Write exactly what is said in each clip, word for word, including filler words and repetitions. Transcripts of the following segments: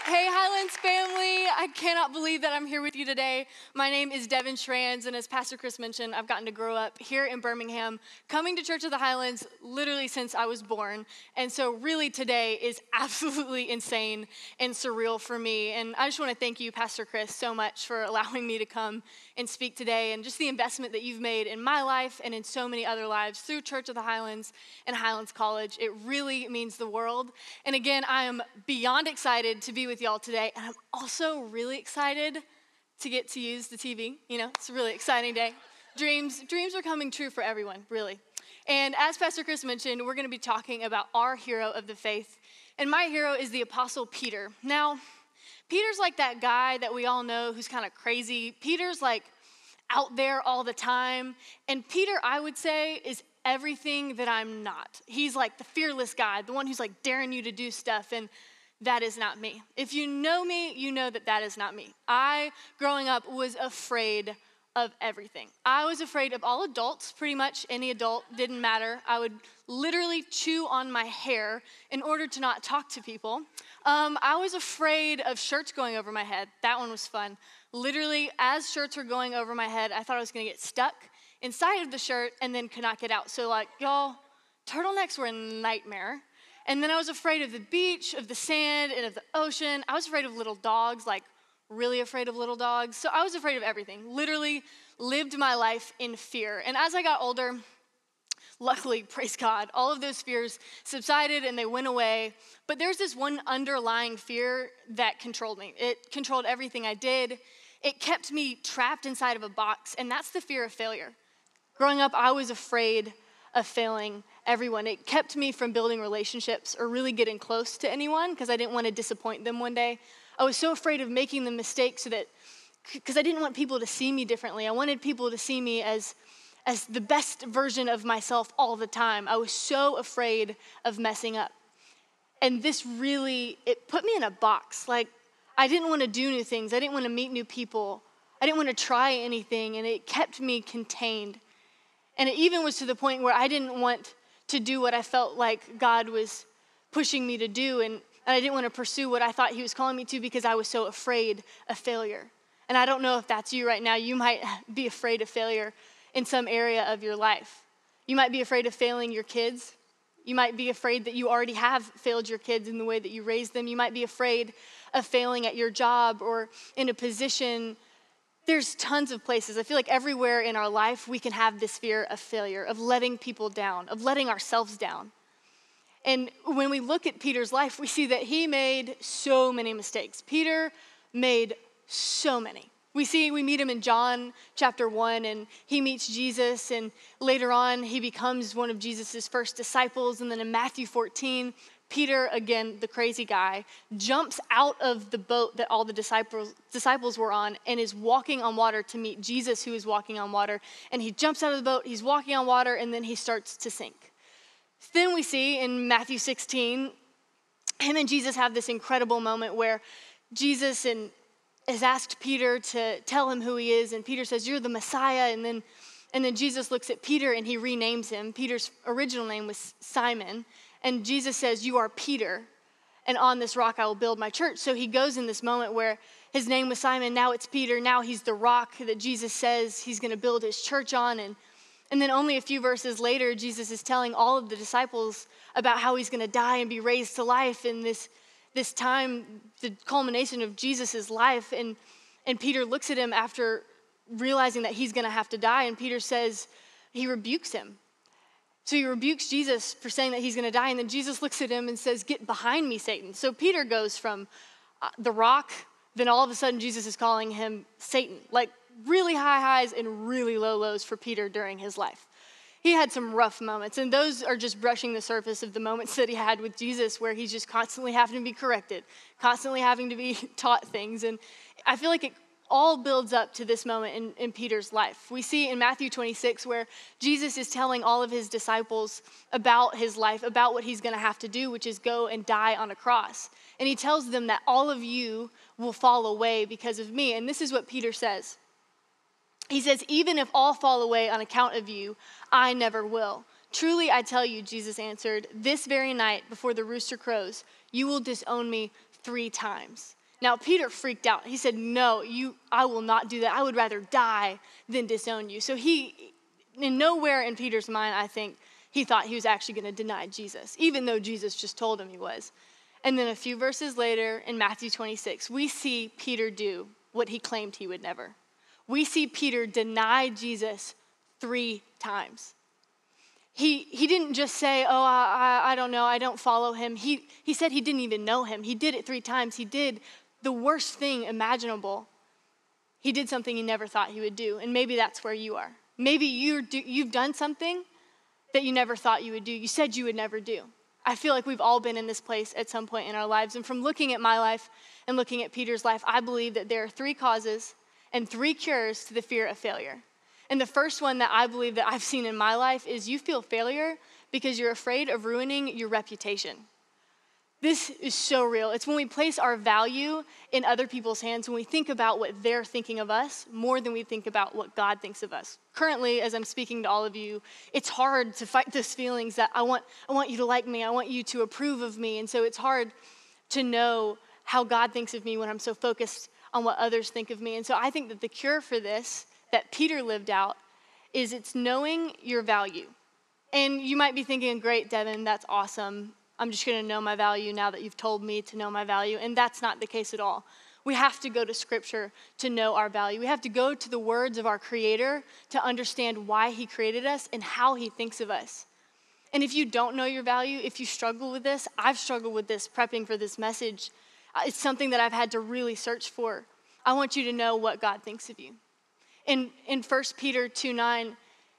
Hey, Highlands family. I cannot believe that I'm here with you today. My name is Devyn, and as Pastor Chris mentioned, I've gotten to grow up here in Birmingham, coming to Church of the Highlands literally since I was born. And so really today is absolutely insane and surreal for me. And I just want to thank you, Pastor Chris, so much for allowing me to come and speak today, and just the investment that you've made in my life and in so many other lives through Church of the Highlands and Highlands College. It really means the world. And again, I am beyond excited to be with y'all today, and I'm also really excited to get to use the T V. You know, it's a really exciting day. Dreams, dreams are coming true for everyone, really. And as Pastor Chris mentioned, we're going to be talking about our hero of the faith, and my hero is the Apostle Peter. Now, Peter's like that guy that we all know who's kind of crazy. Peter's like out there all the time, and Peter, I would say, is everything that I'm not. He's like the fearless guy, the one who's like daring you to do stuff, and that is not me. If you know me, you know that that is not me. I, growing up, was afraid of everything. I was afraid of all adults, pretty much any adult, didn't matter. I would literally chew on my hair in order to not talk to people. Um, I was afraid of shirts going over my head. That one was fun. Literally, as shirts were going over my head, I thought I was gonna get stuck inside of the shirt and then could not get out. So like, y'all, turtlenecks were a nightmare. And then I was afraid of the beach, of the sand, and of the ocean. I was afraid of little dogs, like really afraid of little dogs. So I was afraid of everything. Literally lived my life in fear. And as I got older, luckily, praise God, all of those fears subsided and they went away. But there's this one underlying fear that controlled me. It controlled everything I did. It kept me trapped inside of a box, and that's the fear of failure. Growing up, I was afraid of failing everyone. It kept me from building relationships or really getting close to anyone because I didn't want to disappoint them one day. I was so afraid of making the mistake so that, because I didn't want people to see me differently. I wanted people to see me as, as the best version of myself all the time. I was so afraid of messing up. And this really, it put me in a box. Like, I didn't want to do new things. I didn't want to meet new people. I didn't want to try anything, and it kept me contained. And it even was to the point where I didn't want to do what I felt like God was pushing me to do, and, and I didn't want to pursue what I thought he was calling me to because I was so afraid of failure. And I don't know if that's you right now. You might be afraid of failure in some area of your life. You might be afraid of failing your kids. You might be afraid that you already have failed your kids in the way that you raised them. You might be afraid of failing at your job or in a position. There's tons of places. I feel like everywhere in our life, we can have this fear of failure, of letting people down, of letting ourselves down. And when we look at Peter's life, we see that he made so many mistakes. Peter made so many. We see, we meet him in John chapter one, and he meets Jesus, and later on, he becomes one of Jesus' first disciples. And then in Matthew fourteen, Peter, again, the crazy guy, jumps out of the boat that all the disciples disciples were on and is walking on water to meet Jesus, who is walking on water. And he jumps out of the boat, he's walking on water, and then he starts to sink. Then we see in Matthew sixteen, him and Jesus have this incredible moment where Jesus and has asked Peter to tell him who he is, and Peter says, "You're the Messiah." And then, and then Jesus looks at Peter and he renames him. Peter's original name was Simon. And Jesus says, "You are Peter, and on this rock I will build my church." So he goes in this moment where his name was Simon, now it's Peter, now he's the rock that Jesus says he's going to build his church on. And, and then only a few verses later, Jesus is telling all of the disciples about how he's going to die and be raised to life in this, this time, the culmination of Jesus' life. And, and Peter looks at him after realizing that he's going to have to die, and Peter says, he rebukes him. So he rebukes Jesus for saying that he's going to die, and then Jesus looks at him and says, "Get behind me, Satan." So Peter goes from uh, the rock, then all of a sudden Jesus is calling him Satan. Like really high highs and really low lows for Peter during his life. He had some rough moments, and those are just brushing the surface of the moments that he had with Jesus, where he's just constantly having to be corrected, constantly having to be taught things. And I feel like it all builds up to this moment in, in Peter's life. We see in Matthew twenty-six where Jesus is telling all of his disciples about his life, about what he's going to have to do, which is go and die on a cross. And he tells them that all of you will fall away because of me. And this is what Peter says. He says, "Even if all fall away on account of you, I never will. Truly I tell you," Jesus answered, "this very night before the rooster crows, you will disown me three times." Now, Peter freaked out. He said, no, you, I will not do that. I would rather die than disown you. So he, in nowhere in Peter's mind, I think, he thought he was actually going to deny Jesus, even though Jesus just told him he was. And then a few verses later, in Matthew twenty-six, we see Peter do what he claimed he would never. We see Peter deny Jesus three times. He, he didn't just say, oh, I, I, I don't know, I don't follow him. He, he said he didn't even know him. He did it three times. He did the worst thing imaginable. He did something he never thought he would do, and maybe that's where you are. Maybe you're do, you've done something that you never thought you would do. You said you would never do. I feel like we've all been in this place at some point in our lives, and from looking at my life and looking at Peter's life, I believe that there are three causes and three cures to the fear of failure. And the first one that I believe that I've seen in my life is you feel failure because you're afraid of ruining your reputation. This is so real. It's when we place our value in other people's hands, when we think about what they're thinking of us more than we think about what God thinks of us. Currently, as I'm speaking to all of you, it's hard to fight those feelings that I want, I want you to like me, I want you to approve of me. And so it's hard to know how God thinks of me when I'm so focused on what others think of me. And so I think that the cure for this that Peter lived out is it's knowing your value. And you might be thinking, great, Devyn, that's awesome. I'm just going to know my value now that you've told me to know my value. And that's not the case at all. We have to go to Scripture to know our value. We have to go to the words of our Creator to understand why He created us and how He thinks of us. And if you don't know your value, if you struggle with this, I've struggled with this prepping for this message. It's something that I've had to really search for. I want you to know what God thinks of you. In, in First Peter two nine,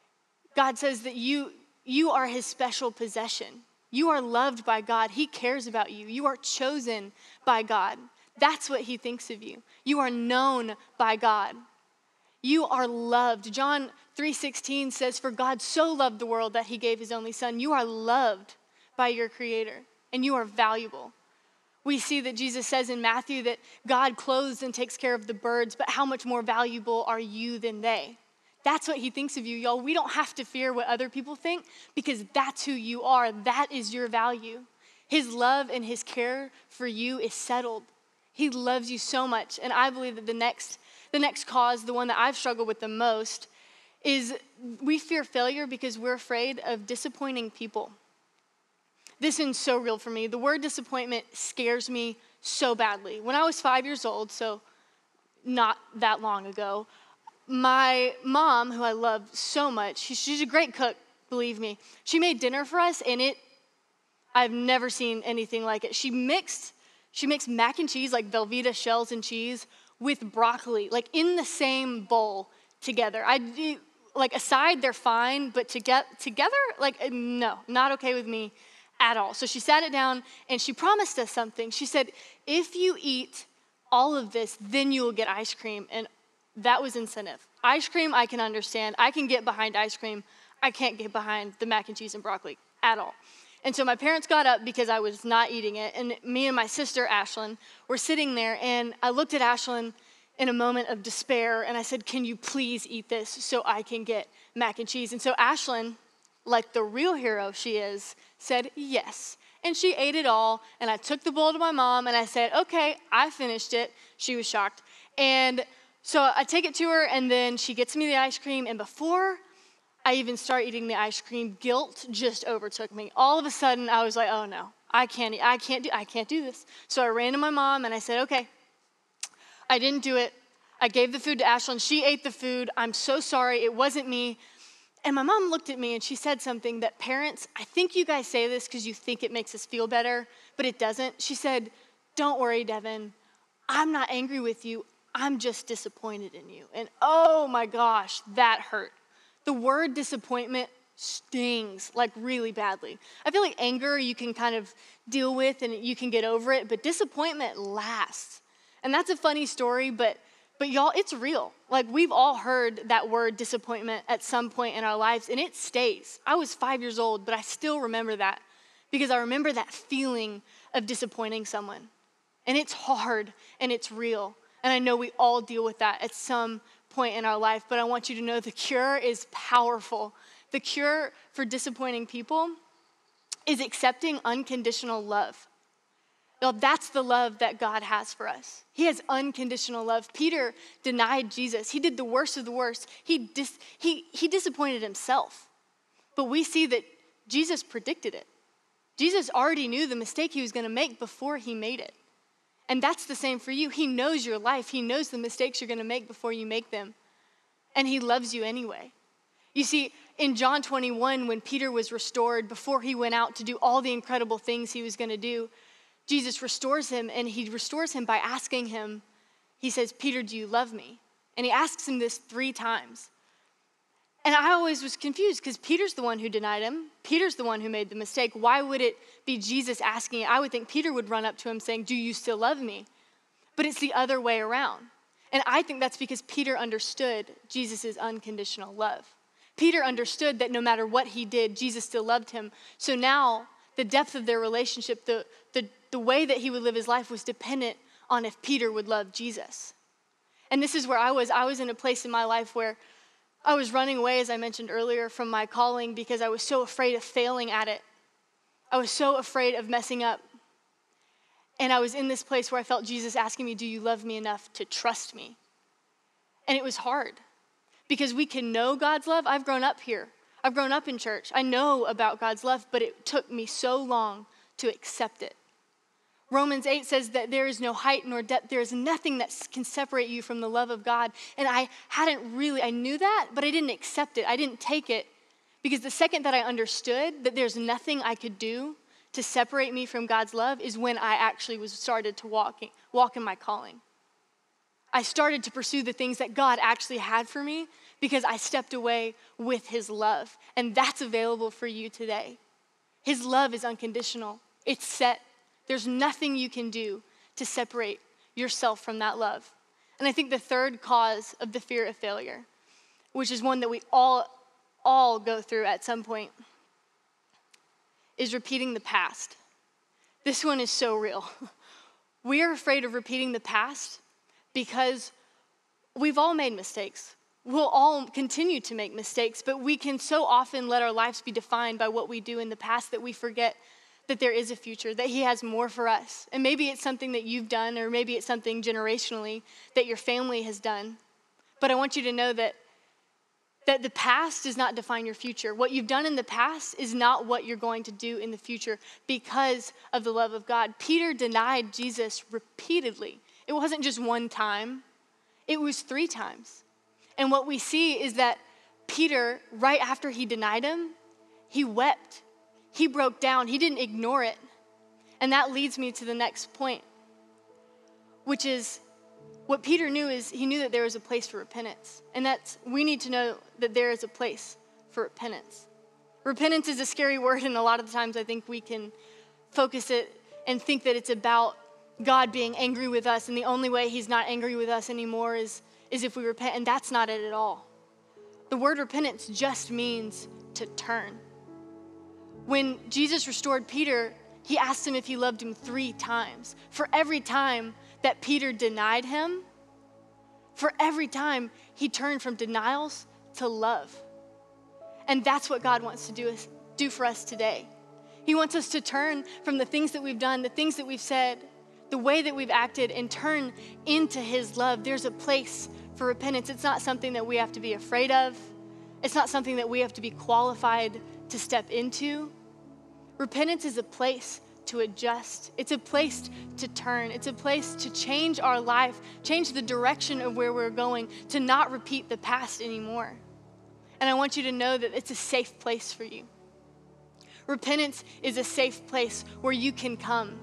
God says that you, you are His special possession. You are loved by God. He cares about you. You are chosen by God. That's what He thinks of you. You are known by God. You are loved. John three sixteen says, for God so loved the world that He gave His only Son. You are loved by your Creator, and you are valuable. We see that Jesus says in Matthew that God clothes and takes care of the birds, but how much more valuable are you than they? That's what He thinks of you, y'all. We don't have to fear what other people think because that's who you are. That is your value. His love and His care for you is settled. He loves you so much. And I believe that the next, the next cause, the one that I've struggled with the most, is we fear failure because we're afraid of disappointing people. This is so real for me. The word disappointment scares me so badly. When I was five years old, so not that long ago, my mom, who I love so much, she's a great cook, believe me. She made dinner for us, and it, I've never seen anything like it. She mixed, she mixed mac and cheese, like Velveeta shells and cheese, with broccoli, like in the same bowl together. I like aside, they're fine, but to get together, like no, not okay with me at all. So she sat it down and she promised us something. She said, if you eat all of this, then you will get ice cream. And that was incentive. Ice cream, I can understand. I can get behind ice cream. I can't get behind the mac and cheese and broccoli at all. And so my parents got up because I was not eating it. And me and my sister, Ashlyn, were sitting there. And I looked at Ashlyn in a moment of despair. And I said, can you please eat this so I can get mac and cheese? And so Ashlyn, like the real hero she is, said yes. And she ate it all, and I took the bowl to my mom, and I said, okay, I finished it. She was shocked. And so I take it to her, and then she gets me the ice cream, and before I even start eating the ice cream, guilt just overtook me. All of a sudden, I was like, oh no, I can't, I can't do, I can't do this. So I ran to my mom, and I said, okay, I didn't do it. I gave the food to Ashlyn. She ate the food. I'm so sorry. It wasn't me. And my mom looked at me and she said something that parents, I think you guys say this because you think it makes us feel better, but it doesn't. She said, don't worry, Devyn. I'm not angry with you. I'm just disappointed in you. And oh my gosh, that hurt. The word disappointment stings like really badly. I feel like anger you can kind of deal with and you can get over it, but disappointment lasts. And that's a funny story, but But y'all, it's real. Like we've all heard that word disappointment at some point in our lives and it stays. I was five years old, but I still remember that because I remember that feeling of disappointing someone. And it's hard and it's real. And I know we all deal with that at some point in our life, but I want you to know the cure is powerful. The cure for disappointing people is accepting unconditional love. Now, that's the love that God has for us. He has unconditional love. Peter denied Jesus. He did the worst of the worst. He, dis- he, he disappointed himself. But we see that Jesus predicted it. Jesus already knew the mistake he was going to make before he made it. And that's the same for you. He knows your life. He knows the mistakes you're going to make before you make them. And he loves you anyway. You see, in John twenty-one, when Peter was restored, before he went out to do all the incredible things he was going to do, Jesus restores him, and he restores him by asking him, he says, Peter, do you love me? And he asks him this three times. And I always was confused because Peter's the one who denied him. Peter's the one who made the mistake. Why would it be Jesus asking it? I would think Peter would run up to him saying, do you still love me? But it's the other way around. And I think that's because Peter understood Jesus' unconditional love. Peter understood that no matter what he did, Jesus still loved him. So now the depth of their relationship, the, the, the way that he would live his life was dependent on if Peter would love Jesus. And this is where I was. I was in a place in my life where I was running away, as I mentioned earlier, from my calling because I was so afraid of failing at it. I was so afraid of messing up. And I was in this place where I felt Jesus asking me, do you love me enough to trust me? And it was hard because we can know God's love. I've grown up here. I've grown up in church. I know about God's love, but it took me so long to accept it. Romans eight says that there is no height nor depth. There is nothing that can separate you from the love of God. And I hadn't really, I knew that, but I didn't accept it. I didn't take it because the second that I understood that there's nothing I could do to separate me from God's love is when I actually was started to walk, walk in my calling. I started to pursue the things that God actually had for me because I stepped away with his love. And that's available for you today. His love is unconditional. It's set. There's nothing you can do to separate yourself from that love. And I think the third cause of the fear of failure, which is one that we all, all go through at some point, is repeating the past. This one is so real. We are afraid of repeating the past because we've all made mistakes. We'll all continue to make mistakes, but we can so often let our lives be defined by what we do in the past that we forget that there is a future, that he has more for us. And maybe it's something that you've done, or maybe it's something generationally that your family has done. But I want you to know that, that the past does not define your future. What you've done in the past is not what you're going to do in the future because of the love of God. Peter denied Jesus repeatedly. It wasn't just one time. It was three times. And what we see is that Peter, right after he denied him, he wept. He broke down. He didn't ignore it. And that leads me to the next point, which is what Peter knew is he knew that there was a place for repentance. And that's, we need to know that there is a place for repentance. Repentance is a scary word, and a lot of the times I think we can focus it and think that it's about God being angry with us, and the only way he's not angry with us anymore is, is if we repent, and that's not it at all. The word repentance just means to turn. When Jesus restored Peter, he asked him if he loved him three times. For every time that Peter denied him, for every time he turned from denials to love. And that's what God wants to do, do for us today. He wants us to turn from the things that we've done, the things that we've said, the way that we've acted, and turn into his love. There's a place for repentance. It's not something that we have to be afraid of. It's not something that we have to be qualified to step into. Repentance is a place to adjust. It's a place to turn. It's a place to change our life, change the direction of where we're going, to not repeat the past anymore. And I want you to know that it's a safe place for you. Repentance is a safe place where you can come.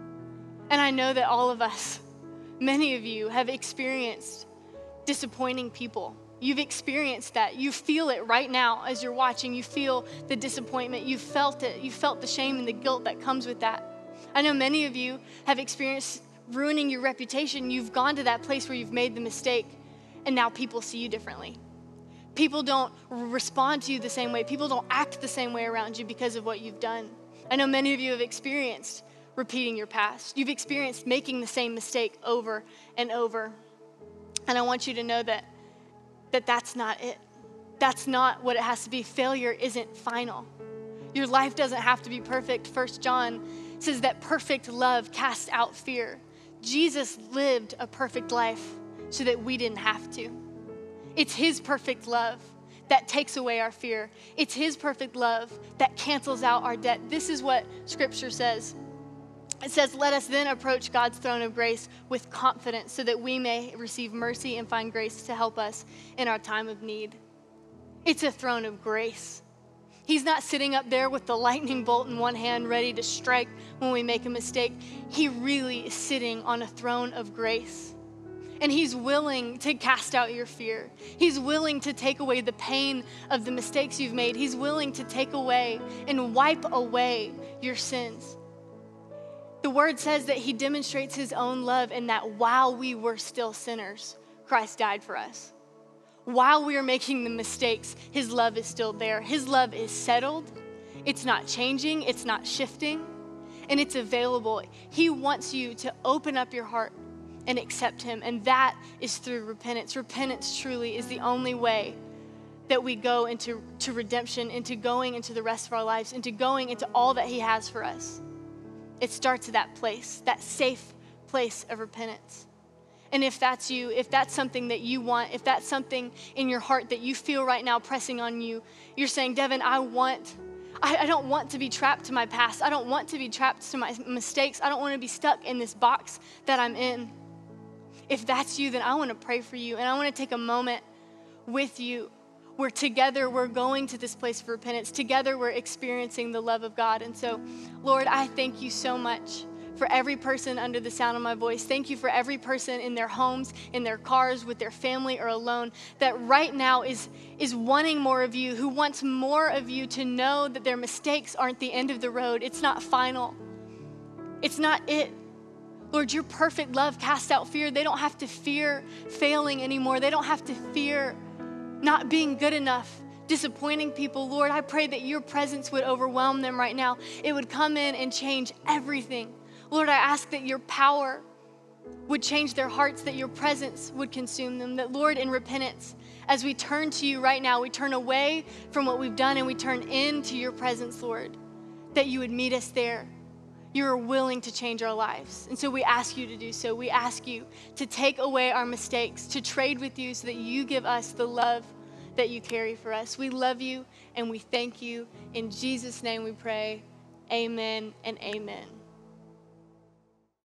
And I know that all of us, many of you, have experienced disappointing people. You've experienced that. You feel it right now as you're watching. You feel the disappointment. You felt it. You felt the shame and the guilt that comes with that. I know many of you have experienced ruining your reputation. You've gone to that place where you've made the mistake, and now people see you differently. People don't respond to you the same way. People don't act the same way around you because of what you've done. I know many of you have experienced repeating your past. You've experienced making the same mistake over and over. And I want you to know that that that's not it. That's not what it has to be. Failure isn't final. Your life doesn't have to be perfect. First John It says that perfect love casts out fear. Jesus lived a perfect life so that we didn't have to. It's his perfect love that takes away our fear. It's his perfect love that cancels out our debt. This is what Scripture says. It says, let us then approach God's throne of grace with confidence so that we may receive mercy and find grace to help us in our time of need. It's a throne of grace. He's not sitting up there with the lightning bolt in one hand ready to strike when we make a mistake. He really is sitting on a throne of grace. And he's willing to cast out your fear. He's willing to take away the pain of the mistakes you've made. He's willing to take away and wipe away your sins. The word says that he demonstrates his own love in that while we were still sinners, Christ died for us. While we are making the mistakes, his love is still there. His love is settled. It's not changing. It's not shifting. And it's available. He wants you to open up your heart and accept him. And that is through repentance. Repentance truly is the only way that we go into to redemption, into going into the rest of our lives, into going into all that he has for us. It starts at that place, that safe place of repentance. And if that's you, if that's something that you want, if that's something in your heart that you feel right now pressing on you, you're saying, Devyn, I want, I, I don't want to be trapped to my past. I don't want to be trapped to my mistakes. I don't want to be stuck in this box that I'm in. If that's you, then I want to pray for you. And I want to take a moment with you where together we're going to this place of repentance. Together we're experiencing the love of God. And so, Lord, I thank you so much for every person under the sound of my voice. Thank you for every person in their homes, in their cars, with their family or alone, that right now is, is wanting more of you, who wants more of you to know that their mistakes aren't the end of the road. It's not final. It's not it. Lord, your perfect love casts out fear. They don't have to fear failing anymore. They don't have to fear not being good enough, disappointing people. Lord, I pray that your presence would overwhelm them right now. It would come in and change everything. Lord, I ask that your power would change their hearts, that your presence would consume them, that, Lord, in repentance, as we turn to you right now, we turn away from what we've done and we turn into your presence, Lord, that you would meet us there. You are willing to change our lives. And so we ask you to do so. We ask you to take away our mistakes, to trade with you so that you give us the love that you carry for us. We love you and we thank you. In Jesus' name we pray, amen and amen.